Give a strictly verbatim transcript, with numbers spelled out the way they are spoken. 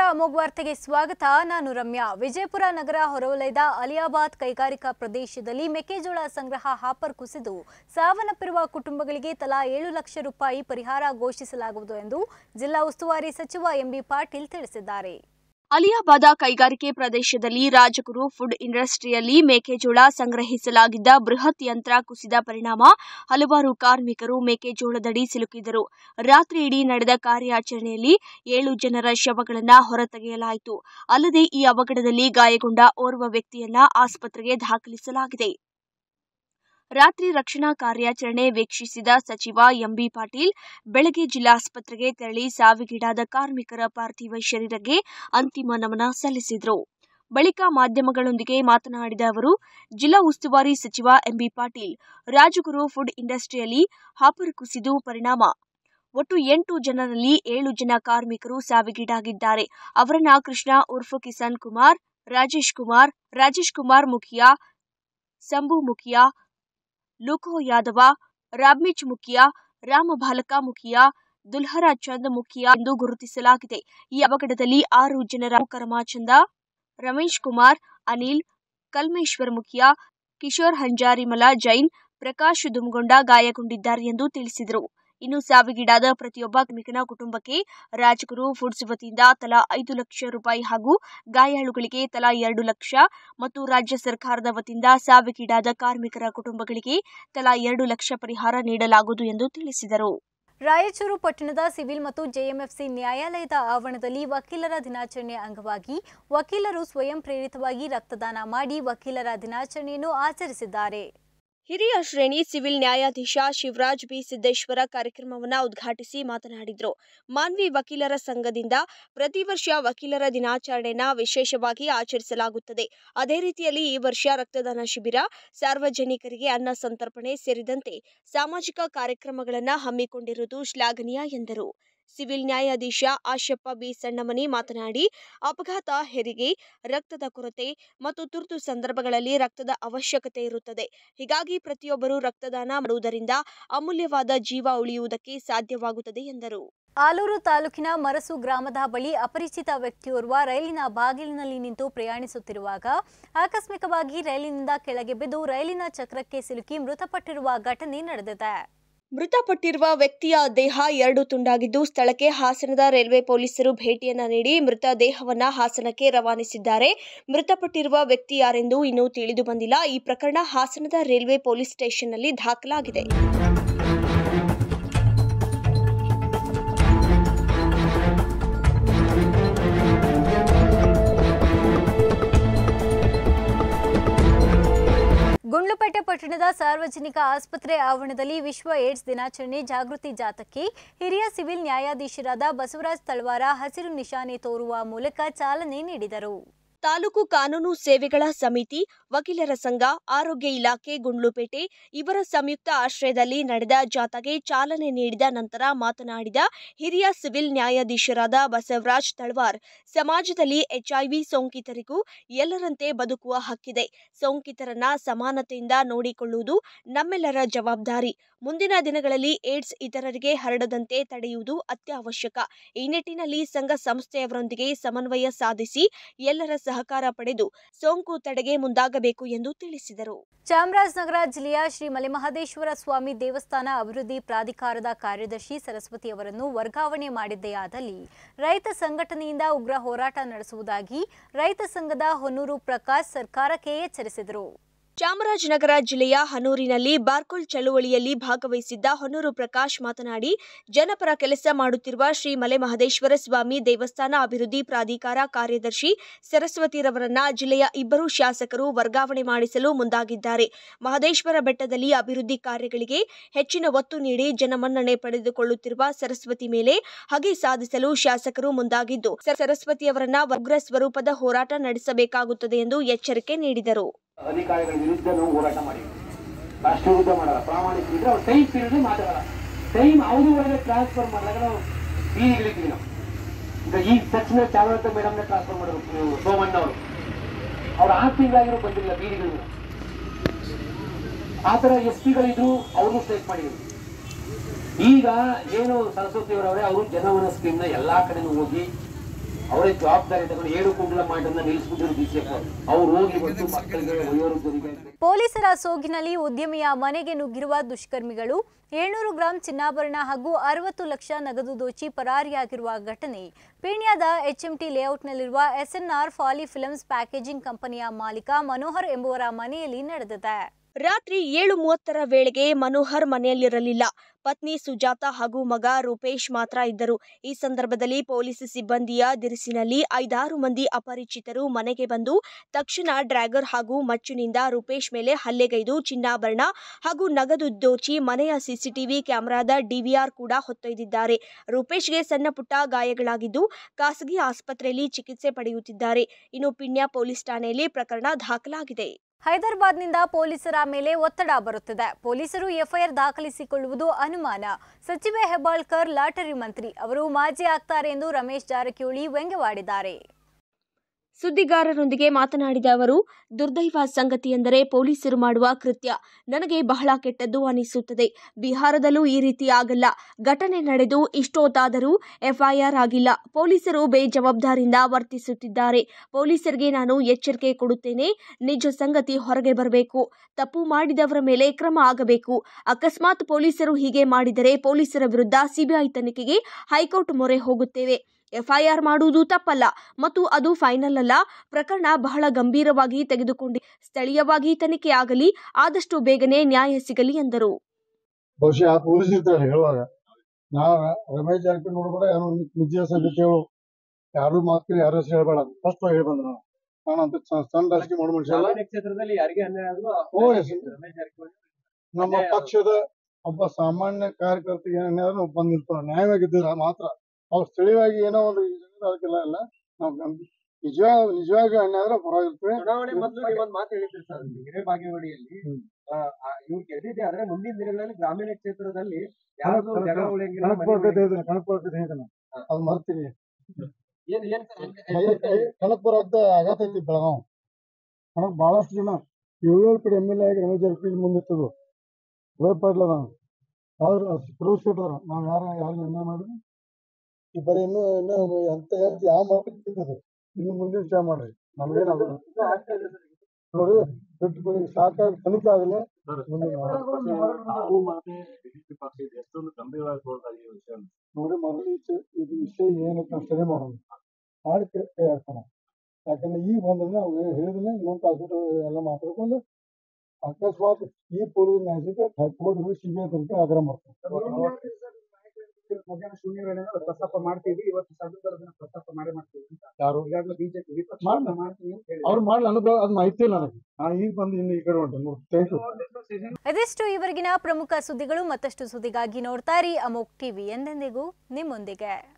ಅಮೋಘ ವಾರ್ತೆಗೆ ಸ್ವಾಗತ. ನಾನು ರಮ್ಯಾ. ವಿಜಯಪುರ ನಗರ ಹೊರವಲಯದ ಅಲಿಯಾಬಾದ್ ಕೈಗಾರಿಕಾ ಪ್ರದೇಶದಲ್ಲಿ ಮೆಕ್ಕೆಜೋಳ ಸಂಗ್ರಹ ಹಾಪರ್ ಕುಸಿದು ಸಾವನ್ನಪ್ಪಿರುವ ಕುಟುಂಬಗಳಿಗೆ ತಲಾ ಏಳು ಲಕ್ಷ ರೂಪಾಯಿ ಪರಿಹಾರ ಘೋಷಿಸಲಾಗುವುದು ಎಂದು ಜಿಲ್ಲಾ ಉಸ್ತುವಾರಿ ಸಚಿವ ಎಂಬಿ ಪಾಟೀಲ್ ತಿಳಿಸಿದ್ದಾರೆ. ಅಲಿಯಾಬಾದ ಕೈಗಾರಿಕೆ ಪ್ರದೇಶದಲ್ಲಿ ರಾಜಗುರು ಫುಡ್ ಇಂಡಸ್ಟ್ರಿಯಲ್ಲಿ ಮೆಕ್ಕೆಜೋಳ ಸಂಗ್ರಹಿಸಲಾಗಿದ್ದ ಬೃಹತ್ ಯಂತ್ರ ಕುಸಿದ ಪರಿಣಾಮ ಹಲವಾರು ಕಾರ್ಮಿಕರು ಮೆಕ್ಕೆಜೋಳದಡಿ ಸಿಲುಕಿದರು. ರಾತ್ರಿಯಿಡೀ ನಡೆದ ಕಾರ್ಯಾಚರಣೆಯಲ್ಲಿ ಏಳು ಜನರ ಶವಗಳನ್ನು ಹೊರತೆಗೆಯಲಾಯಿತು. ಅಲ್ಲದೆ ಈ ಅವಘಡದಲ್ಲಿ ಗಾಯಗೊಂಡ ಓರ್ವ ವ್ಯಕ್ತಿಯನ್ನ ಆಸ್ಪತ್ರೆಗೆ ದಾಖಲಿಸಲಾಗಿದೆ. ರಾತ್ರಿ ರಕ್ಷಣಾ ಕಾರ್ಯಾಚರಣೆ ವೀಕ್ಷಿಸಿದ ಸಚಿವ ಎಂಬಿ ಪಾಟೀಲ್ ಬೆಳಗ್ಗೆ ಜಿಲ್ಲಾಸ್ಪತ್ರೆಗೆ ತೆರಳಿ ಸಾವಿಗೀಡಾದ ಕಾರ್ಮಿಕರ ಪಾರ್ಥಿವ ಶರೀರಕ್ಕೆ ಅಂತಿಮ ನಮನ ಸಲ್ಲಿಸಿದರು. ಬಳಿಕ ಮಾಧ್ಯಮಗಳೊಂದಿಗೆ ಮಾತನಾಡಿದ ಅವರು, ಜಿಲ್ಲಾ ಉಸ್ತುವಾರಿ ಸಚಿವ ಎಂಬಿ ಪಾಟೀಲ್ ರಾಜಗುರು ಫುಡ್ ಇಂಡಸ್ಟ್ರಿಯಲ್ಲಿ ಹಾಪರ್ ಕುಸಿದು ಪರಿಣಾಮ ಒಟ್ಟು ಎಂಟು ಜನರಲ್ಲಿ ಏಳು ಜನ ಕಾರ್ಮಿಕರು ಸಾವಿಗೀಡಾಗಿದ್ದಾರೆ. ಅವರನ್ನ ಕೃಷ್ಣ ಉರ್ಫ್ ಕಿಸನ್ ಕುಮಾರ್, ರಾಜೇಶ್ ಕುಮಾರ್, ರಾಜೇಶ್ ಕುಮಾರ್ ಮುಖಿಯಾ, ಸಂಭು ಮುಖಿಯಾ, ಲುಖೋ ಯಾದವ, ರಾಬ್ಮಿಚ್ ಮುಖಿಯಾ, ರಾಮ ಬಾಲಕ ಮುಖಿಯಾ, ದುಲ್ಹರ ಚಂದ್ ಮುಖಿಯಾ ಎಂದು ಗುರುತಿಸಲಾಗಿದೆ. ಈ ಅವಘಡದಲ್ಲಿ ಆರು ಜನರ ಕರಮಾಚಂದ, ರಮೇಶ್ ಕುಮಾರ್, ಅನಿಲ್, ಕಲ್ಮೇಶ್ವರ್ ಮುಖಿಯಾ, ಕಿಶೋರ್ ಹಂಜಾರಿಮಲ ಜೈನ್, ಪ್ರಕಾಶ್ ದುಮ್ಗೊಂಡ ಗಾಯಗೊಂಡಿದ್ದಾರೆ ಎಂದು ತಿಳಿಸಿದರು. ಇನ್ನು ಸಾವಿಗೀಡಾದ ಪ್ರತಿಯೊಬ್ಬ ಕಾರ್ಮಿಕನ ಕುಟುಂಬಕ್ಕೆ ರಾಜಗುರು ಫುಡ್ಸ್ ವತಿಯಿಂದ ತಲಾ ಐದು ಲಕ್ಷ ರೂಪಾಯಿ ಹಾಗೂ ಗಾಯಾಳುಗಳಿಗೆ ತಲಾ ಎರಡು ಲಕ್ಷ ಮತ್ತು ರಾಜ್ಯ ಸರ್ಕಾರದ ವತಿಯಿಂದ ಸಾವಿಗೀಡಾದ ಕಾರ್ಮಿಕರ ಕುಟುಂಬಗಳಿಗೆ ತಲಾ ಎರಡು ಲಕ್ಷ ಪರಿಹಾರ ನೀಡಲಾಗುವುದು ಎಂದು ತಿಳಿಸಿದರು. ರಾಯಚೂರು ಪಟ್ಟಣದ ಸಿವಿಲ್ ಮತ್ತು ಜೆಎಂಎಫ್ಸಿ ನ್ಯಾಯಾಲಯದ ಆವರಣದಲ್ಲಿ ವಕೀಲರ ದಿನಾಚರಣೆ ಅಂಗವಾಗಿ ವಕೀಲರು ಸ್ವಯಂ ಪ್ರೇರಿತವಾಗಿ ರಕ್ತದಾನ ಮಾಡಿ ವಕೀಲರ ದಿನಾಚರಣೆಯನ್ನು ಆಚರಿಸಿದ್ದಾರೆ. ಹಿರಿಯ ಶ್ರೇಣಿ ಸಿವಿಲ್ ನ್ಯಾಯಾಧೀಶ ಶಿವರಾಜ್ ಬಿ ಸಿದ್ದೇಶ್ವರ ಕಾರ್ಯಕ್ರಮವನ್ನು ಉದ್ಘಾಟಿಸಿ ಮಾತನಾಡಿದರು. ಮಾನ್ವಿ ವಕೀಲರ ಸಂಘದಿಂದ ಪ್ರತಿ ವರ್ಷ ವಕೀಲರ ದಿನಾಚರಣೆಯನ್ನು ವಿಶೇಷವಾಗಿ ಆಚರಿಸಲಾಗುತ್ತದೆ. ಅದೇ ರೀತಿಯಲ್ಲಿ ಈ ವರ್ಷ ರಕ್ತದಾನ ಶಿಬಿರ, ಸಾರ್ವಜನಿಕರಿಗೆ ಅನ್ನ ಸಂತರ್ಪಣೆ ಸೇರಿದಂತೆ ಸಾಮಾಜಿಕ ಕಾರ್ಯಕ್ರಮಗಳನ್ನು ಹಮ್ಮಿಕೊಂಡಿರುವುದು ಶ್ಲಾಘನೀಯ ಎಂದರು. ಸಿವಿಲ್ ನ್ಯಾಯಾಧೀಶ ಆಶಪ್ಪ ಬಿ ಸಣ್ಣಮನಿ ಮಾತನಾಡಿ, ಅಪಘಾತ, ಹೆರಿಗೆ, ರಕ್ತದ ಕೊರತೆ ಮತ್ತು ತುರ್ತು ಸಂದರ್ಭಗಳಲ್ಲಿ ರಕ್ತದ ಅವಶ್ಯಕತೆ ಇರುತ್ತದೆ. ಹೀಗಾಗಿ ಪ್ರತಿಯೊಬ್ಬರೂ ರಕ್ತದಾನ ಮಾಡುವುದರಿಂದ ಅಮೂಲ್ಯವಾದ ಜೀವ ಉಳಿಯುವುದಕ್ಕೆ ಸಾಧ್ಯವಾಗುತ್ತದೆ ಎಂದರು. ಆಲೂರು ತಾಲೂಕಿನ ಮರಸು ಗ್ರಾಮದ ಬಳಿ ಅಪರಿಚಿತ ವ್ಯಕ್ತಿಯೋರ್ವ ರೈಲಿನ ಬಾಗಿಲಿನಲ್ಲಿ ನಿಂತು ಪ್ರಯಾಣಿಸುತ್ತಿರುವಾಗ ಆಕಸ್ಮಿಕವಾಗಿ ರೈಲಿನಿಂದ ಕೆಳಗೆ ಬಿದ್ದು ರೈಲಿನ ಚಕ್ರಕ್ಕೆ ಸಿಲುಕಿ ಮೃತಪಟ್ಟಿರುವ ಘಟನೆ ನಡೆದಿದೆ. ಮೃತಪಟ್ಟಿರುವ ವ್ಯಕ್ತಿಯ ದೇಹ ಎರಡು ತುಂಡಾಗಿದ್ದು ಸ್ಥಳಕ್ಕೆ ಹಾಸನದ ರೈಲ್ವೆ ಪೊಲೀಸರು ಭೇಟಿಯನ್ನ ನೀಡಿ ಮೃತ ದೇಹವನ್ನ ಹಾಸನಕ್ಕೆ ರವಾನಿಸಿದ್ದಾರೆ. ಮೃತಪಟ್ಟಿರುವ ವ್ಯಕ್ತಿ ಯಾರೆಂದು ಇನ್ನೂ ತಿಳಿದು ಬಂದಿಲ್ಲ. ಈ ಪ್ರಕರಣ ಹಾಸನದ ರೈಲ್ವೆ ಪೊಲೀಸ್ ಸ್ಟೇಷನ್ನಲ್ಲಿ ದಾಖಲಾಗಿದೆ. ಗುಂಡ್ಲುಪೇಟೆ ಪಟ್ಟಣದ ಸಾರ್ವಜನಿಕ ಆಸ್ಪತ್ರೆ ಆವರಣದಲ್ಲಿ ವಿಶ್ವ ಏಡ್ಸ್ ದಿನಾಚರಣೆ ಜಾಗೃತಿ ಜಾಥಾಕ್ಕೆ ಹಿರಿಯ ಸಿವಿಲ್ ನ್ಯಾಯಾಧೀಶರಾದ ಬಸವರಾಜ್ ತಳವಾರ ಹಸಿರು ನಿಶಾನೆ ತೋರುವ ಮೂಲಕ ಚಾಲನೆ ನೀಡಿದರು. ತಾಲೂಕು ಕಾನೂನು ಸೇವೆಗಳ ಸಮಿತಿ, ವಕೀಲರ ಸಂಘ, ಆರೋಗ್ಯ ಇಲಾಖೆ ಗುಂಡ್ಲುಪೇಟೆ ಇವರ ಸಂಯುಕ್ತ ಆಶ್ರಯದಲ್ಲಿ ನಡೆದ ಜಾಥಾಗೆ ಚಾಲನೆ ನೀಡಿದ ನಂತರ ಮಾತನಾಡಿದ ಹಿರಿಯ ಸಿವಿಲ್ ನ್ಯಾಯಾಧೀಶರಾದ ಬಸವರಾಜ್ ತಳವಾರ್, ಸಮಾಜದಲ್ಲಿ ಎಚ್ಐವಿ ಸೋಂಕಿತರಿಗೂ ಎಲ್ಲರಂತೆ ಬದುಕುವ ಹಕ್ಕಿದೆ. ಸೋಂಕಿತರನ್ನ ಸಮಾನತೆಯಿಂದ ನೋಡಿಕೊಳ್ಳುವುದು ನಮ್ಮೆಲ್ಲರ ಜವಾಬ್ದಾರಿ. ಮುಂದಿನ ದಿನಗಳಲ್ಲಿ ಏಡ್ಸ್ ಇತರರಿಗೆ ಹರಡದಂತೆ ತಡೆಯುವುದು ಅತ್ಯವಶ್ಯಕ. ಈ ನಿಟ್ಟಿನಲ್ಲಿ ಸಂಘ ಸಂಸ್ಥೆಯವರೊಂದಿಗೆ ಸಮನ್ವಯ ಸಾಧಿಸಿ ಎಲ್ಲರ ಸಹಕಾರ ಪಡೆದು ಸೋಂಕು ತಡೆಗೆ ಮುಂದಾಗಬೇಕು ಎಂದು ತಿಳಿಸಿದರು. ಚಾಮರಾಜನಗರ ಜಿಲ್ಲೆಯ ಶ್ರೀ ಮಲೆಮಹದೇಶ್ವರ ಸ್ವಾಮಿ ದೇವಸ್ಥಾನ ಅಭಿವೃದ್ಧಿ ಪ್ರಾಧಿಕಾರದ ಕಾರ್ಯದರ್ಶಿ ಸರಸ್ವತಿ ಅವರನ್ನು ವರ್ಗಾವಣೆ ಮಾಡಿದ್ದೆಯಾದಲ್ಲಿ ರೈತ ಸಂಘಟನೆಯಿಂದ ಉಗ್ರ ಹೋರಾಟ ನಡೆಸುವುದಾಗಿ ರೈತ ಸಂಘದ ಹೊನ್ನೂರು ಪ್ರಕಾಶ್ ಸರ್ಕಾರಕ್ಕೆ ಎಚ್ಚರಿಸಿದರು. ಚಾಮರಾಜನಗರ ಜಿಲ್ಲೆಯ ಹನೂರಿನಲ್ಲಿ ಬಾರ್ಕೋಲ್ ಚಳುವಳಿಯಲ್ಲಿ ಭಾಗವಹಿಸಿದ್ದ ಹೊನ್ನೂರು ಪ್ರಕಾಶ್ ಮಾತನಾಡಿ, ಜನಪರ ಕೆಲಸ ಮಾಡುತ್ತಿರುವ ಶ್ರೀ ಮಲೆಮಹದೇಶ್ವರ ಸ್ವಾಮಿ ದೇವಸ್ಥಾನ ಅಭಿವೃದ್ಧಿ ಪ್ರಾಧಿಕಾರ ಕಾರ್ಯದರ್ಶಿ ಸರಸ್ವತಿರವರನ್ನ ಜಿಲ್ಲೆಯ ಇಬ್ಬರು ಶಾಸಕರು ವರ್ಗಾವಣೆ ಮಾಡಿಸಲು ಮುಂದಾಗಿದ್ದಾರೆ. ಮಹದೇಶ್ವರ ಬೆಟ್ಟದಲ್ಲಿ ಅಭಿವೃದ್ಧಿ ಕಾರ್ಯಗಳಿಗೆ ಹೆಚ್ಚಿನ ಒತ್ತು ನೀಡಿ ಜನಮನ್ನಣೆ ಪಡೆದುಕೊಳ್ಳುತ್ತಿರುವ ಸರಸ್ವತಿ ಮೇಲೆ ಹಗೆ ಸಾಧಿಸಲು ಶಾಸಕರು ಮುಂದಾಗಿದ್ದು, ಸರಸ್ವತಿಯವರನ್ನ ಉಗ್ರ ಸ್ವರೂಪದ ಹೋರಾಟ ನಡೆಸಬೇಕಾಗುತ್ತದೆ ಎಂದು ಎಚ್ಚರಿಕೆ ನೀಡಿದರು. ಅಧಿಕಾರಿಗಳ ವಿರುದ್ಧ ನಾವು ಹೋರಾಟ ಮಾಡಿದ್ವಿ. ರಾಷ್ಟ್ರ ವಿರುದ್ಧ ಮಾಡಲ್ಲ, ಪ್ರಾಮಾಣಿಕ ಇದ್ರೆ ಅವ್ರು ಟೈಮ್ ಪೀರಿಯಡ್ ಮಾತಾಡಲ್ಲ. ಟೈಮ್ ಅವಧಿವರೆಗೆ ಟ್ರಾನ್ಸ್ಫರ್ ಮಾಡಿದಾಗ ನಾವು ಬೀದಿಗಳಿದ್ವಿ. ನಾವು ಈಗ ಈ ಸಚಿವ ಚಾಮರಾಜ ಮೇಡಮ್ನ ಟ್ರಾನ್ಸ್ಫರ್ ಮಾಡೋರು ಸೋಮಣ್ಣ ಅವರು, ಅವ್ರು ಆರು ತಿಂಗಳಾಗಿರೋ ಬಂದಿಲ್ಲ ಬೀದಿಗಳಿಗೆ. ಆ ಥರ ಎಸ್ ಪಿಗಳಿದ್ರು, ಅವ್ರನ್ನೂ ಸ್ಟ್ರೈಕ್ ಮಾಡಿದ್ರು. ಈಗ ಏನು ಸರಸ್ವತಿ ಅವರವರೇ ಅವರು ಜನವನ ಸ್ಕೀಮ್ನ ಎಲ್ಲಾ ಕಡೆನೂ ಹೋಗಿ ಅವರೇ ಜವಾಬ್ದಾರಿ ತಗೊಂಡು ಏಳು ಕುಂಡಲ ಮಾಡನ್ನ ನಿಲ್ಲಿಸ್ಬಿಟ್ಟಿರು ಡಿ ಸಿ ಎಫ್ ಅವ್ರು ಹೋಗಿ ಬಂದು ಮಕ್ಕಳಿಗೆ ವಯೋವೃದ್ಧರಿಗೆ. ಪೊಲೀಸರ ಸೋಗಿನಲ್ಲಿ ಉದ್ಯಮಿಯ ಮನೆಗೆ ನುಗ್ಗಿರುವ ದುಷ್ಕರ್ಮಿಗಳು ಏಳ್ನೂರು ಗ್ರಾಂ ಚಿನ್ನಾಭರಣ ಹಾಗೂ ಅರವತ್ತು ಲಕ್ಷ ನಗದು ದೋಚಿ ಪರಾರಿಯಾಗಿರುವ ಘಟನೆ ಪೀಣ್ಯದ ಎಚ್ಎಂಟಿ ಲೇಔಟ್ನಲ್ಲಿರುವ ಎಸ್ಎನ್ಆರ್ ಫಾಲಿ ಫಿಲ್ಮ್ಸ್ ಪ್ಯಾಕೇಜಿಂಗ್ ಕಂಪನಿಯ ಮಾಲೀಕ ಮನೋಹರ್ ಎಂಬುವರ ಮನೆಯಲ್ಲಿ ನಡೆದಿದೆ. ರಾತ್ರಿ ಏಳು ಮೂವತ್ತರ ವೇಳೆಗೆ ಮನೋಹರ್ ಮನೆಯಲ್ಲಿರಲಿಲ್ಲ. ಪತ್ನಿ ಸುಜಾತ ಹಾಗೂ ಮಗ ರೂಪೇಶ್ ಮಾತ್ರ ಇದ್ದರು. ಈ ಸಂದರ್ಭದಲ್ಲಿ ಪೊಲೀಸ್ ಸಿಬ್ಬಂದಿಯ ದಿರಿಸಿನಲ್ಲಿ ಐದಾರು ಮಂದಿ ಅಪರಿಚಿತರು ಮನೆಗೆ ಬಂದು ತಕ್ಷಣ ಡ್ರ್ಯಾಗರ್ ಹಾಗೂ ಮಚ್ಚಿನಿಂದ ರೂಪೇಶ್ ಮೇಲೆ ಹಲ್ಲೆಗೈದು ಚಿನ್ನಾಭರಣ ಹಾಗೂ ನಗದು ದೋಚಿ ಮನೆಯ ಸಿಸಿಟಿವಿ ಕ್ಯಾಮೆರಾದ ಡಿವಿಆರ್ ಕೂಡ ಹೊತ್ತೊಯ್ದಿದ್ದಾರೆ. ರೂಪೇಶ್ಗೆ ಸಣ್ಣ ಪುಟ್ಟ ಗಾಯಗಳಾಗಿದ್ದು ಖಾಸಗಿ ಆಸ್ಪತ್ರೆಯಲ್ಲಿ ಚಿಕಿತ್ಸೆ ಪಡೆಯುತ್ತಿದ್ದಾರೆ. ಇನ್ನು ಪಿಣ್ಯ ಪೊಲೀಸ್ ಠಾಣೆಯಲ್ಲಿ ಪ್ರಕರಣ ದಾಖಲಾಗಿದೆ. ಹೈದರಾಬಾದ್ನಿಂದ ಪೊಲೀಸರ ಮೇಲೆ ಒತ್ತಡ ಬರುತ್ತಿದೆ. ಪೊಲೀಸರು ಎಫ್ಐಆರ್ ದಾಖಲಿಸಿಕೊಳ್ಳುವುದು ಅನುಮಾನ. ಸಚಿವೆ ಹೆಬ್ಬಾಳ್ಕರ್ ಲಾಟರಿ ಮಂತ್ರಿ ಅವರು ಮಾಜಿ ಆಗ್ತಾರೆ ಎಂದು ರಮೇಶ್ ಜಾರಕಿಹೊಳಿ ವ್ಯಂಗ್ಯವಾಡಿದ್ದಾರೆ. ಸುದ್ದಿಗಾರರೊಂದಿಗೆ ಮಾತನಾಡಿದ ಅವರು, ದುರ್ದೈವ ಸಂಗತಿ ಎಂದರೆ ಪೊಲೀಸರು ಮಾಡುವ ಕೃತ್ಯ ನನಗೆ ಬಹಳ ಕೆಟ್ಟದ್ದು ಅನಿಸುತ್ತದೆ. ಬಿಹಾರದಲ್ಲೂ ಈ ರೀತಿ ಆಗಲ್ಲ. ಘಟನೆ ನಡೆದು ಇಷ್ಟೊತ್ತಾದರೂ ಎಫ್ಐಆರ್ ಆಗಿಲ್ಲ. ಪೊಲೀಸರು ಬೇಜವಾಬ್ದಾರಿಯಿಂದ ವರ್ತಿಸುತ್ತಿದ್ದಾರೆ. ಪೊಲೀಸರಿಗೆ ನಾನು ಎಚ್ಚರಿಕೆ ಕೊಡುತ್ತೇನೆ. ನಿಜ ಸಂಗತಿ ಹೊರಗೆ ಬರಬೇಕು. ತಪ್ಪು ಮಾಡಿದವರ ಮೇಲೆ ಕ್ರಮ ಆಗಬೇಕು. ಅಕಸ್ಮಾತ್ ಪೊಲೀಸರು ಹೀಗೆ ಮಾಡಿದರೆ ಪೊಲೀಸರ ವಿರುದ್ಧ ಸಿಬಿಐ ತನಿಖೆಗೆ ಹೈಕೋರ್ಟ್ ಮೊರೆ ಹೋಗುತ್ತೇವೆ. ಎಫ್ಐಆರ್ ಮಾಡುವುದು ತಪ್ಪಲ್ಲ ಮತ್ತು ಅದು ಫೈನಲ್ ಅಲ್ಲ. ಪ್ರಕರಣ ಬಹಳ ಗಂಭೀರವಾಗಿ ತೆಗೆದುಕೊಂಡು ಸ್ಥಳೀಯವಾಗಿ ತನಿಖೆ ಆಗಲಿ, ಆದಷ್ಟು ಬೇಗನೆ ನ್ಯಾಯ ಸಿಗಲಿ ಎಂದರು. ಬಹುಶಃ ಪೊಲೀಸರು ಹೇಳುವಾಗ ನಾವು ರಮೇಶ್ ಜಾರಕಿಹೊಳಿ ನೋಡ್ಬೇಡ, ಯಾರು ನಿಜ ಸಂಗತಿ ಹೇಳು, ಯಾರು ಮಾತು ಯಾರು ಹೆಸರು ಹೇಳ್ಬೇಡ, ಫಸ್ಟ್ ಹೇಳಿ ಬಂದ ನಾವು ನಾನಂತ ಸಣ್ಣ ರಾಜಕೀಯ ಮಾಡೋ ಮನುಷ್ಯ ಅಲ್ಲ. ಕ್ಷೇತ್ರದಲ್ಲಿ ಯಾರಿಗೆ ಅನ್ಯಾಯ ಆದ್ರೂ ನಮ್ಮ ಪಕ್ಷದ ಒಬ್ಬ ಸಾಮಾನ್ಯ ಕಾರ್ಯಕರ್ತರಿಗೆ ಏನಾದ್ರು ಬಂದಿರ್ತಾರ, ನ್ಯಾಯವಾಗಿದ್ದ ಮಾತ್ರ ಅವ್ರು ಸ್ಥಳೀಯವಾಗಿ ಏನೋ ಒಂದು ಅದಕ್ಕೆಲ್ಲ ಇಲ್ಲ. ನಾವು ನಿಜವಾಗ ನಿಜವಾಗಿ ಅನ್ಯಾಯ ಹೊರಗಿರ್ತೇವೆ. ಚುನಾವಣೆ ಮೊದಲು ಒಂದು ಮಾತು ಹೇಳಿದ್ರಿ ಸರ್, ಹಿರೇ ಬಾಗೇವಾಡಿಯಲ್ಲಿ ಇವ್ರು ಗೆದ್ದಿದೆ ಆದ್ರೆ ಮುಂದಿನ ದಿನಗಳಲ್ಲಿ ಗ್ರಾಮೀಣ ಕ್ಷೇತ್ರದಲ್ಲಿ ಕನಕಪುರ ಅದು ಮರ್ತೀನಿ. ಕನಕಪುರ ಅಂತ ಆಗತೈತಿ ಬೆಳಗಾವ್ ಕನಕ್ ಬಹಳಷ್ಟು ಜನ ಏಳೇಳು ಕಡೆ ಎಮ್ ಎಲ್ ಎ ಆಗಿ ರಮೇಶ್ ಜಾರಕಿಹೊಳಿ ಮುಂದಿತ್ತದು ಭಯಪಡ್ಲ ನಾವು ಅವ್ರು ಪ್ರೂಸಿಟ್ರ ನಾವ್ ಯಾರ ಯಾರು ಅನ್ಯಾಯ ಮಾಡಿದ್ವಿ ಈ ಬರೀ ಇನ್ನೂ ಇನ್ನೂ ಅಂತ ಹೇಳ್ತಿ ಯಾವ ಮಾಡ್ತಿದ್ದು ಇನ್ನು ಮುಂದಿನ ವಿಚಾರ ಮಾಡ್ರಿ. ನಮ್ಗೇನಾಗ ನೋಡಿ ಬಿಟ್ಟು ಸಾಕಾಗಿ ತನಿಖೆ ಆಗಲಿ. ನೋಡಿ ಮೊದಲು ಇದು ವಿಷಯ ಏನಂತ ಸ್ಟಡಿ ಮಾಡೋಣ ಮಾಡಿ ಕೈ ಹಾಕೋಣ. ಯಾಕಂದ್ರೆ ಈಗ ಬಂದ್ರೆ ನಾವು ಹೇಳಿದ್ರೆ ಇನ್ನೊಂದು ತಾಸು ಎಲ್ಲ ಮಾತಾಡ್ಕೊಂಡು ಅಕಸ್ಮಾತ್ ಈ ಪೊಲೀಸ್ ನ್ಯಾಯಕ್ಕೆ ಹೈಕೋರ್ಟ್ ಸಿಬಿಐ ತನಿಖೆ ಆಗ್ರಹ ಮಾಡ್ತಾರೆ. ಮಧ್ಯಾಹ್ನ ಶೂನ್ಯ ವೇಳೆ ಪ್ರಸ್ತಾಪ ಮಾಡ್ತೀವಿ. ಇವತ್ತು ಸಂದರ್ಭದ ದಿನ ಪ್ರಸ್ತಾಪ ಮಾಡೇ ಮಾಡ್ತೀವಿ ಅಂತ ಯಾರು ಈಗಾಗಲೇ ಬಿಜೆಪಿ ವಿಪಕ್ಷ ಮಾಡ್ತೀವಿ ಅಂತ ಹೇಳಿ ಅವ್ರು ಮಾಡ್ಲಿ ಅನುಭವ ಅದು ಮಾಹಿತಿ ಇಲ್ಲ ನನಗೆ. ನಾನು ಈಗ ಬಂದು ಇನ್ನು ಈ ಕಡೆ ಹೊಂಟೆ. ಇದಿಷ್ಟು ಇವರೆಗಿನ ಪ್ರಮುಖ ಸುದ್ದಿಗಳು. ಮತ್ತಷ್ಟು ಸುದ್ದಿಗಾಗಿ ನೋಡ್ತಾ ಇರಿ ಅಮೋಕ್ ಟಿವಿ, ಎಂದೆಂದಿಗೂ ನಿಮ್ಮೊಂದಿಗೆ.